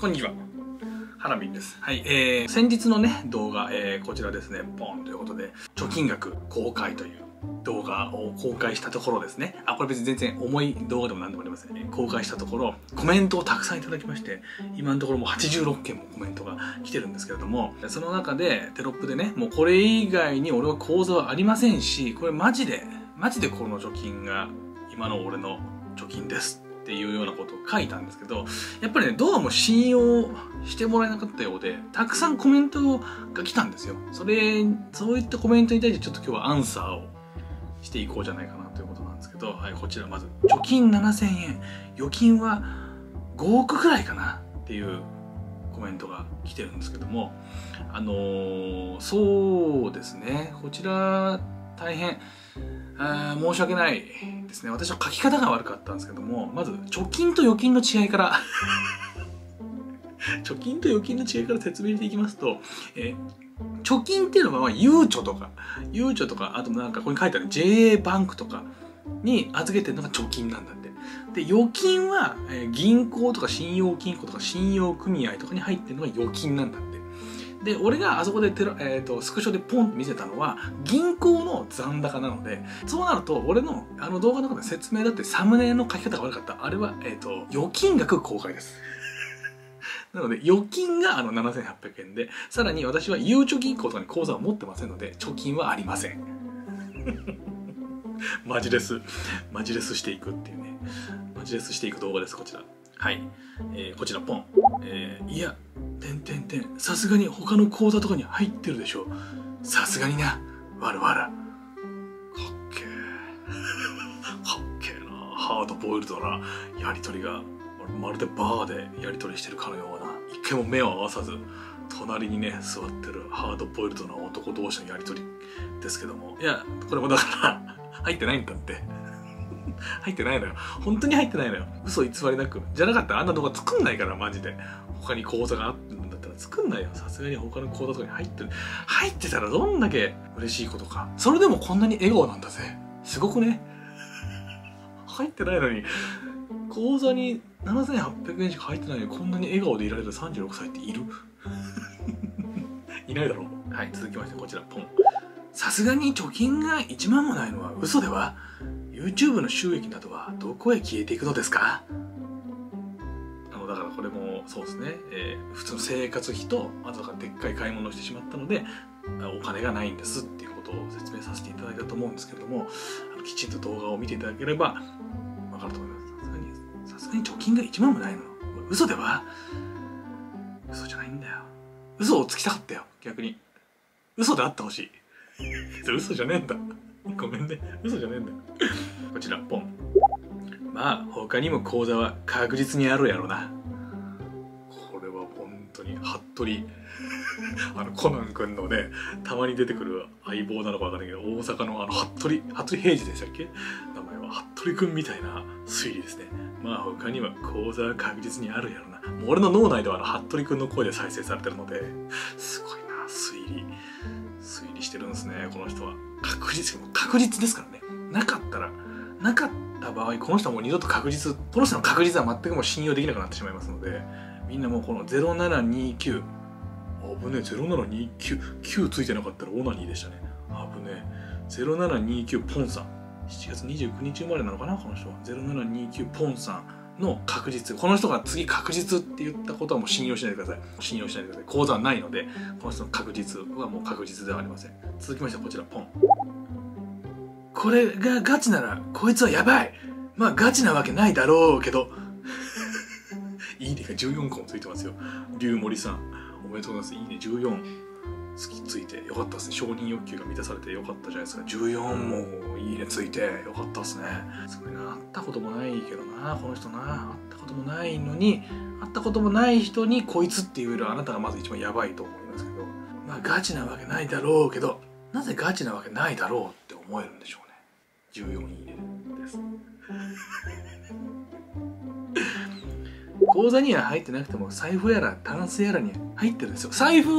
こんにちは。ハラミンです。はい、先日のね、動画、こちらですね、ポンということで、貯金額公開という動画を公開したところですね。これ別に全然重い動画でも何でもありませんね。公開したところ、コメントをたくさんいただきまして、今のところもう86件もコメントが来てるんですけれども、その中でテロップでね、もうこれ以外に俺は口座はありませんし、これマジでこの貯金が今の俺の貯金です。っていうようなことを書いたんですけど、やっぱりね、どうも信用してもらえなかったようで、たくさんコメントが来たんですよ。そういったコメントに対してちょっと今日はアンサーをしていこうじゃないかなということなんですけど、はい、こちらまず、貯金7000円、預金は5億くらいかなっていうコメントが来てるんですけども、そうですね、こちら大変、申し訳ないですね。私は書き方が悪かったんですけども、まず貯金と預金の違いから貯金と預金の違いから説明していきますと、貯金っていうのはゆうちょとか、あとなんかここに書いてある JA バンクとかに預けてるのが貯金なんだって。で、預金は銀行とか信用金庫とか信用組合とかに入ってるのが預金なんだって。で、俺があそこでスクショでポンと見せたのは銀行の残高なので、そうなると俺の動画の中で説明だってサムネの書き方が悪かった。あれは、預金額公開です。なので、預金が7800円で、さらに私はゆうちょ銀行とかに口座を持ってませんので、貯金はありません。マジレスしていくっていうね。マジレスしていく動画です、こちら。はい。こちら、ポン。いや、さすがに他の口座とかに入ってるでしょ。さすがにな。わらわら。かっけえな。ハードボイルドなやりとりが、まるでバーでやりとりしてるかのような、一回も目を合わさず、隣にね、座ってるハードボイルドな男同士のやりとりですけども。いや、これもだから、入ってないんだって。入ってないのよ。本当に入ってないのよ。嘘偽りなく。じゃなかったらあんな動画作んないから、マジで。他に口座があってるんだったら作んないよ。さすがに他の口座とかに入ってたらどんだけ嬉しいことか。それでもこんなに笑顔なんだぜ。すごくね。入ってないのに、口座に7800円しか入ってないのにこんなに笑顔でいられる36歳っている？いないだろう。はい、続きましてこちら、ポン。さすがに貯金が1万もないのは嘘では？ YouTube の収益などはどこへ消えていくのですか？だからこれもそうですね、普通の生活費とあとでっかい買い物をしてしまったのでお金がないんですっていうことを説明させていただいたと思うんですけれども、きちんと動画を見ていただければ分かると思います。さすがに貯金が1万もないの嘘では？嘘じゃないんだよ。嘘をつきたかったよ、逆に。嘘であってほしい。嘘じゃねえんだ。ごめんね。嘘じゃねえんだ。こちら、ポン。まあ、他にも口座は確実にあるやろな。これは本当に、服部、コナン君のね、たまに出てくる相棒なのかわかんないけど、大阪の服部平次でしたっけ？名前は服部君みたいな推理ですね。まあ、他には口座は確実にあるやろな。もう俺の脳内では服部君の声で再生されてるので、すごいな、推理してるんですね、この人は。確実ですからね。なかった場合、この人はもう二度とこの人の確実は全くもう信用できなくなってしまいますので、みんなもうこの0729、危ねえ、0729、9ついてなかったらオナニーでしたね。危ねえ。0729ポンさん。7月29日生まれなのかな、この人は。0729ポンさんの確実。この人が次確実って言ったことはもう信用しないでください。信用しないでください。口座はないので、この人の確実はもう確実ではありません。続きましてこちら、ポン。これがガチなら、こいつはやばい。まあガチなわけないだろうけど。いいねが14個もついてますよ。龍森さん、おめでとうございます。いいね14ついてよかったですね。承認欲求が満たされてよかったじゃないですか。14もいいねついてよかったですね。それが会ったこともないけどな、この人な。会ったこともないのに、会ったこともない人にこいつって言えるあなたがまず一番やばいと思いますけど。まあガチなわけないだろうけど、なぜガチなわけないだろうって思えるんでしょうね。14いいねです。口座には入ってなくても財布やらタンスやらに入ってるんですよ。財布リ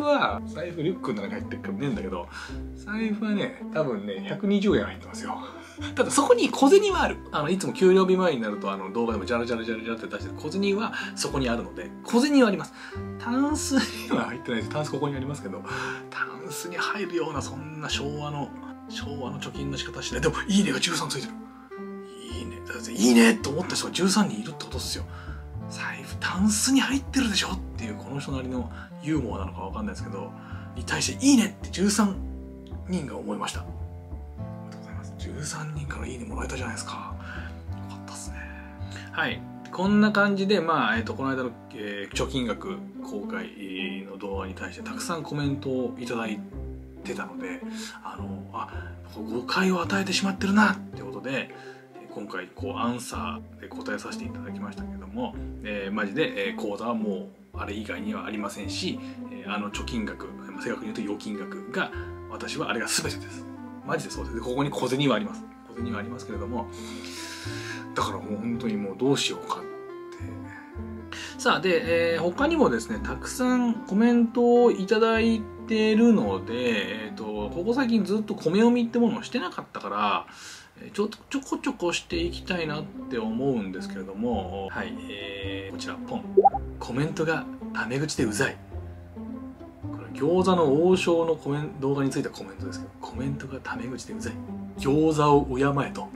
ュックの中に入ってるからねえんだけど、財布はね多分ね120円入ってますよ。 ただそこに小銭はある。いつも給料日前になると動画でもジャラジャラジャラジャラって出してる小銭はそこにあるので、小銭はあります。タンスには入ってないです。タンスここにありますけど、タンスに入るようなそんな昭和の貯金の仕方しない。でも、いいねが13ついてる。いいね。だっていいねと思った人が13人いるってことですよ。財布、タンスに入ってるでしょっていう、この人なりのユーモアなのかわかんないですけど、に対していいねって13人が思いました。ありがとうございます。13人からいいねもらえたじゃないですか。よかったっすね。はい。こんな感じで、この間の、貯金額公開の動画に対してたくさんコメントをいただいてたので、誤解を与えてしまってるなってことで、今回アンサーで答えさせていただきましたけども、マジで、口座はもうあれ以外にはありませんし、貯金額、正確に言うと預金額が、私はあれが全てです。マジでそうです。でここに小銭はあります。小銭はありますけれども、だからもう本当にもうどうしようかって。さあ、で、他にもですね、たくさんコメントをいただいてるので、ここ最近ずっと米読みってものをしてなかったから、ちょこちょこしていきたいなって思うんですけれども、はい、こちら、ポン。コメントがタメ口でうざい。これ、餃子の王将の動画についてはコメントですけど、コメントがタメ口でうざい。餃子を敬えと。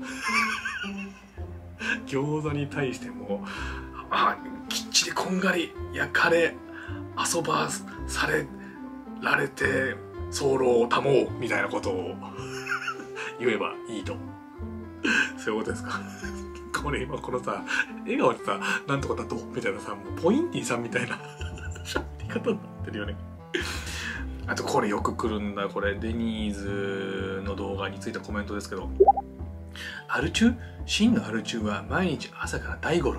餃子に対しても、きっちりこんがり焼かれ、遊ばされられて、候を保うみたいなことを言えばいいと。そういうことですか。これ今このさ、笑顔でさ、なんとかだとみたいなさ、もうポインティさんみたいな喋り方になってるよね。あとこれよく来るんだ。これデニーズの動画についてコメントですけど、アル中？真のアル中は毎日朝から大五郎。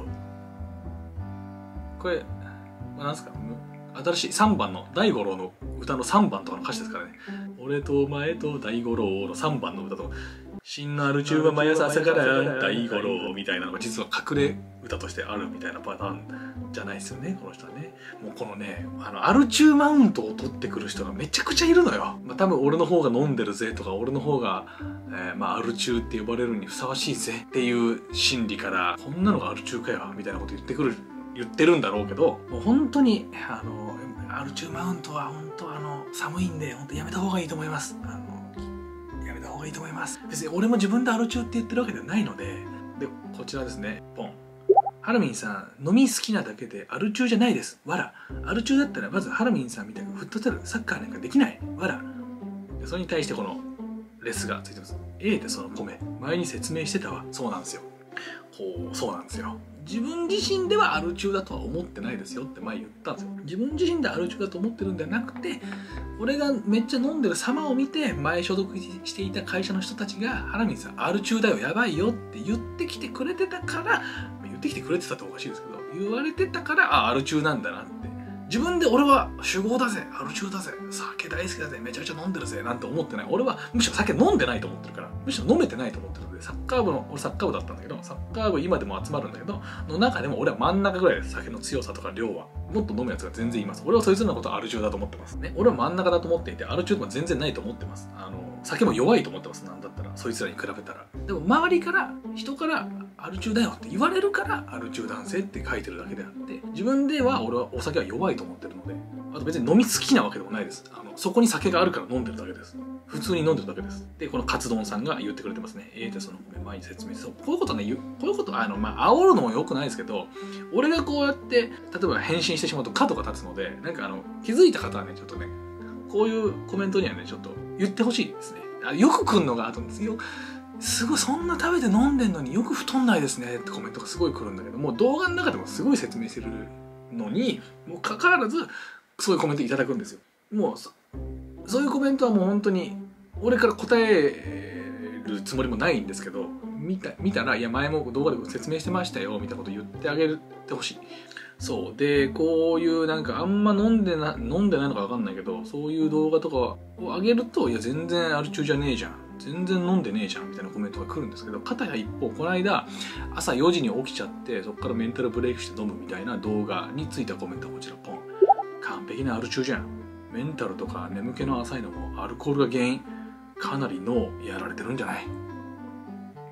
これ、なんすか、新しい3番の大五郎の歌の3番とかの歌詞ですからね。俺とお前と大五郎の3番の歌と、真のアル中は毎朝から大五郎みたいなのが実は隠れ歌としてあるみたいなパターンじゃないですよね、この人はね。もうこのね、アル中マウントを取ってくる人がめちゃくちゃいるのよ。多分俺の方が飲んでるぜとか、俺の方が、アル中って呼ばれるにふさわしいぜっていう心理から、こんなのがアル中かよみたいなこと言ってるんだろうけど、もう本当にアル中マウントは本当寒いんで本当やめた方がいいと思います。やめた方がいいと思います。別に俺も自分でアル中って言ってるわけではないので、こちらですね、ポン。ハラミンさん、飲み好きなだけでアル中じゃないです。わら。アル中だったらまずハラミンさんみたいにフットサル、サッカーなんかできない。わら。それに対してこのレスがついてます。でその米。前に説明してたわ。そうなんですよ。そうなんですよ。自分自身ではアル中だとは思ってないですよって前言ったんですよ。自分自身でアル中だと思ってるんじゃなくて、俺がめっちゃ飲んでる様を見て、前所属していた会社の人たちが、ハラミンさんアル中だよ、やばいよって言ってきてくれてたから、言ってきてくれてたっておかしいですけど、言われてたから、アル中なんだなって。自分で俺は酒豪だぜ、アル中だぜ、酒大好きだぜ、めちゃくちゃ飲んでるぜなんて思ってない。俺はむしろ酒飲んでないと思ってるから、むしろ飲めてないと思ってるので、俺サッカー部だったんだけど、サッカー部今でも集まるんだけど、の中でも俺は真ん中ぐらいです。酒の強さとか量は。もっと飲むやつが全然います。俺はそいつらのことはアル中だと思ってますね。俺は真ん中だと思っていて、アル中とか全然ないと思ってます。酒も弱いと思ってます。なんだったら、そいつらに比べたら。でも周りから、人からアル中だよって言われるから、アル中男性って書いてるだけであって、自分では俺はお酒は弱いと思ってるので、あと別に飲み好きなわけでもないです。そこに酒があるから飲んでるだけです。普通に飲んでるだけです。で、このカツ丼さんが言ってくれてますね。その前に説明して、こういうことね、こういうこと、煽るのも良くないですけど、俺がこうやって、例えば返信してしまうと角が立つので、気づいた方はね、ちょっとね、こういうコメントにはね、ちょっと言ってほしいですね。よく来んのが、すごい、そんな食べて飲んでんのによく太んないですねってコメントがすごい来るんだけども、動画の中でもすごい説明してるのにもかかわらずそういうコメントいただくんですよ。もうそういうコメントはもう本当に俺から答えるつもりもないんですけど、見たら、いや前も動画で説明してましたよみたいなこと言ってあげてほしい。そうで、こういうあんま飲んでないのか分かんないけど、そういう動画とかを上げると、いや全然アル中じゃねえじゃん、全然飲んでねえじゃんみたいなコメントが来るんですけど、片や一方、この間朝4時に起きちゃってそこからメンタルブレイクして飲むみたいな動画についたコメントはこちら、ポン。完璧なアル中じゃん。メンタルとか眠気の浅いのもアルコールが原因。かなり脳やられてるんじゃない？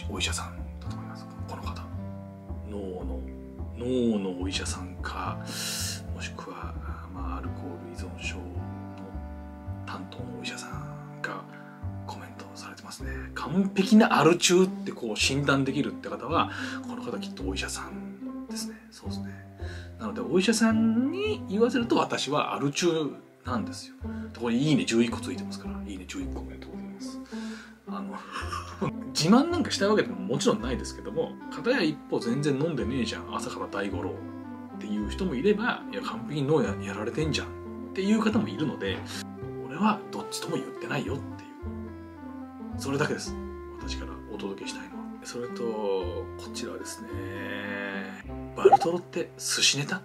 お医者さんだと思います。この方、脳のお医者さんか、もしくは、アルコール依存症の担当のお医者さんがコメントされてますね。完璧なアル中ってこう診断できるって方は、この方きっとお医者さんですね。そうですね。なのでお医者さんに言わせると、私はアル中なんですよ。これいいね11個ついてますから、いいね11個おめでとうございます。自慢なんかしたいわけでももちろんないですけども、片や一方全然飲んでねえじゃん、朝から大五郎っていう人もいれば、いや完璧に脳 やられてんじゃんっていう方もいるので、俺はどっちとも言ってないよっていう、それだけです。私からお届けしたいのは。それとこちらですね、バルトロって寿司ネタ？こ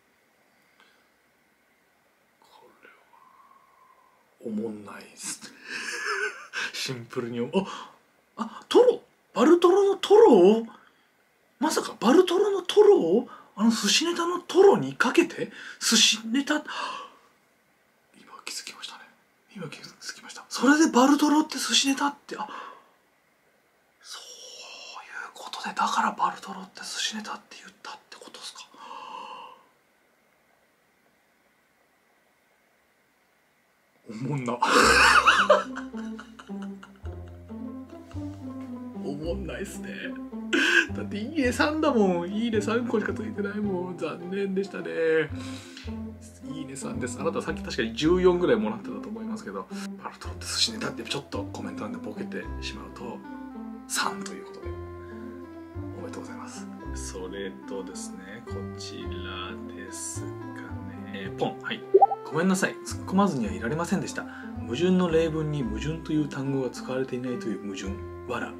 れはおもんないですね。シンプルにトロ、バルトロのトロ、まさかバルトロのトロを寿司ネタのトロにかけて寿司ネタ、今気づきましたね。今気づきました。それでバルトロって寿司ネタって、そういうことで、だからバルトロって寿司ネタって言ったってことですか。おもんな。おもんないっすね。だっていいね3だもん。いいね3個しかついてないもん。残念でしたね。いいね3です。あなたさっき確かに14ぐらいもらってたと思いますけど、バルトロって寿司ネタってちょっとコメントなんでボケてしまうと3ということでおめでとうございます。それとですね、こちらですかね。ポン。はい。ごめんなさい。突っ込まずにはいられませんでした。矛盾の例文に矛盾という単語が使われていないという矛盾。わら。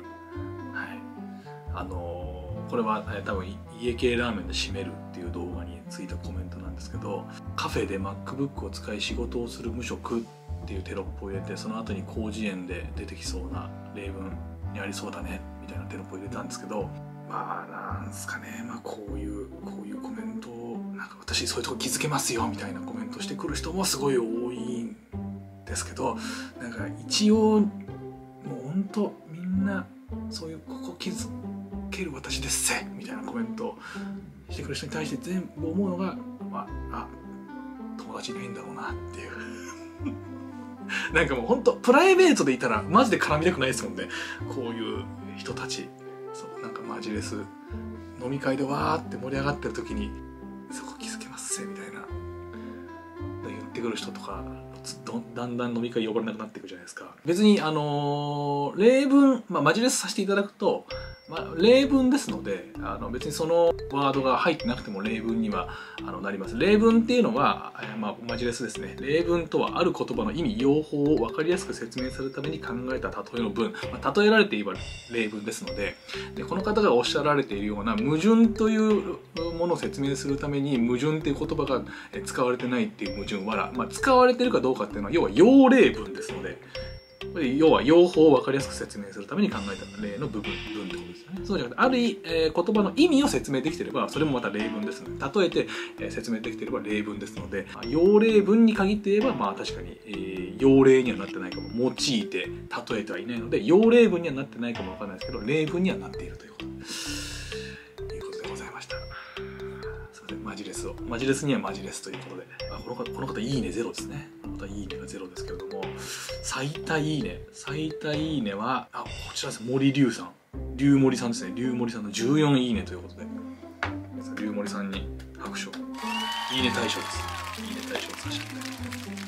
これは多分家系ラーメンで締めるっていう動画についたコメントなんですけど、カフェで MacBook を使い仕事をする無職っていうテロップを入れて、その後に広辞苑で出てきそうな例文にありそうだねみたいなテロップを入れたんですけど、なんすかね、こういうコメントをなんか私そういうとこ気づけますよみたいなコメントしてくる人もすごい多いんですけど、なんか一応もうほんとみんなそういうここ気づける私ですせみたいなコメントをしてくる人に対して全部思うのが、友達いないんだろうなっていうなんかもうほんとプライベートでいたらマジで絡みたくないですもんね、こういう人たち。そうなんかマジレス飲み会でわーって盛り上がってる時にそこ気づけますせみたいな言ってくる人とかだんだん飲み会呼ばれなくなっていくじゃないですか。別に例文、マジレスさせていただくと、例文ですので別にそのワードが入ってなくても例文にはなります。例文っていうのは、マジレスですね。例文とはある言葉の意味用法を分かりやすく説明するために考えた例えの文、例えられていれば例文ですので、この方がおっしゃられているような矛盾というものを説明するために矛盾っていう言葉が使われてないっていう矛盾わら、使われてるかどうかっていうのは要は用例文ですので、要は用法を分かりやすく説明するために考えた例の文ってことですよね。そうじゃなくて、ある言葉の意味を説明できていればそれもまた例文ですので、例えて、説明できていれば例文ですので、用例文に限って言えば確かに、用例にはなってないかも、用いて例えてはいないので用例文にはなってないかもわからないですけど、例文にはなっているということでございました。すいません、マジレスにはマジレスということで、この方いいねゼロですね。この方いいねがゼロですけれども、最多いいねはこちらです。森龍さん、龍森さんですね。龍森さんの14いいねということで、龍森さんに拍手を。いいね大賞です。いいね大賞を差し上げたい。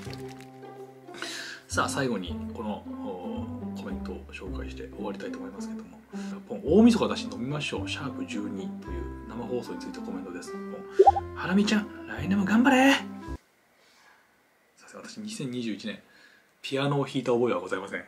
さあ最後にこのコメントを紹介して終わりたいと思いますけども、大晦日だし飲みましょう#12という生放送についてコメントです。ハラミちゃん来年も頑張れ。私2021年ピアノを弾いた覚えはございません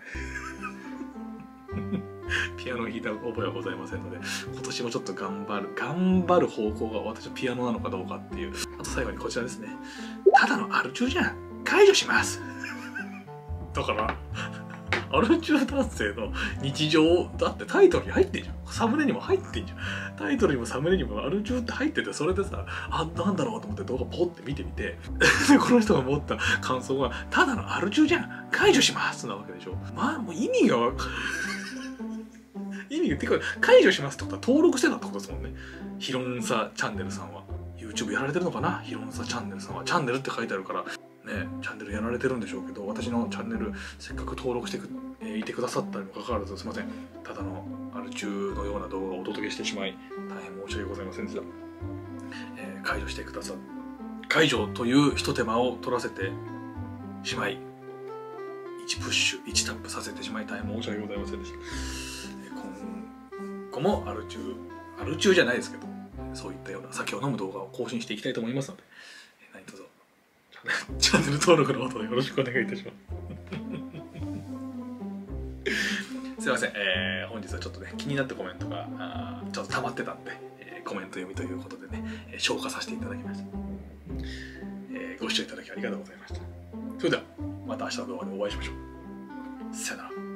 ピアノを弾いた覚えはございませんので、今年もちょっと頑張る方向が私はピアノなのかどうかっていう。あと最後にこちらですね。ただのアル中じゃん、解除しますだからアル中男性の日常だってタイトルに入ってんじゃん。サムネにも入ってんじゃん。タイトルにもサムネにもアル中って入ってて、それでさ、なんだろうと思って動画ポッて見てみてでこの人が持った感想がただのアル中じゃん、解除しますなわけでしょ。もう意味が意味っていうか、解除しますってことは登録してたってことですもんね。ヒロンサチャンネルさんは。YouTube やられてるのかな、ヒロンサチャンネルさんは。チャンネルって書いてあるから、ね、チャンネルやられてるんでしょうけど、私のチャンネルせっかく登録していてくださったにもかかわらず、すいません、ただのアル中のような動画をお届けしてしまい大変申し訳ございませんでした。解除してくださ解除という一手間を取らせてしまい、1プッシュ1タップさせてしまい大変申し訳ございませんでした。今後もアル中じゃないですけど、そういったような酒を飲む動画を更新していきたいと思いますので、何卒チャンネル登録のほどよろしくお願いいたします。すいません、本日はちょっとね、気になったコメントがちょっと溜まってたんで、コメント読みということでね、消化させていただきました。ご視聴いただきありがとうございました。それではまた明日の動画でお会いしましょう。さよなら。